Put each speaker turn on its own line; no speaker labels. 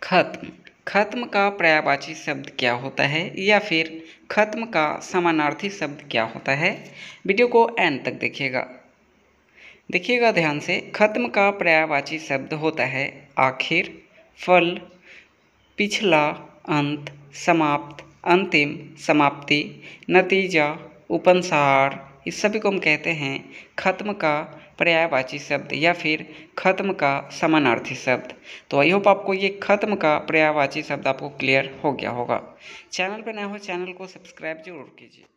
खत्म। खत्म का पर्यायवाची शब्द क्या होता है या फिर खत्म का समानार्थी शब्द क्या होता है। वीडियो को एंड तक देखिएगा ध्यान से। खत्म का पर्यायवाची शब्द होता है आखिर, फल, पिछला, अंत, समाप्त, अंतिम, समाप्ति, नतीजा, उपसंहार। इस सभी को हम कहते हैं खत्म का पर्यायवाची शब्द या फिर खत्म का समानार्थी शब्द। तो आई होप आपको ये खत्म का पर्यायवाची शब्द आपको क्लियर हो गया होगा। चैनल पर नए हो चैनल को सब्सक्राइब जरूर कीजिए।